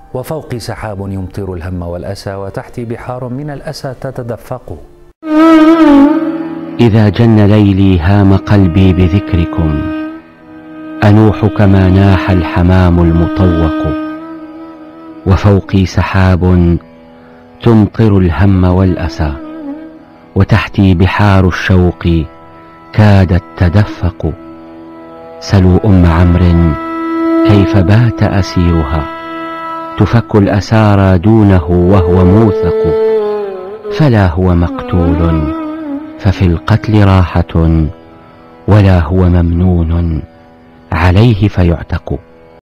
وفوقي سحاب يمطر الهم والأسى، وتحتي بحار من الأسى تتدفق. إذا جن ليلي هام قلبي بذكركم، أنوح كما ناح الحمام المطوق. وفوقي سحاب تمطر الهم والأسى، وتحتي بحار الشوق كادت تدفق. سلوا أم عمرو كيف بات أسيرها، تفك الأسارى دونه وهو موثق. فلا هو مقتول ففي القتل راحة، ولا هو ممنون عليه فيعتق.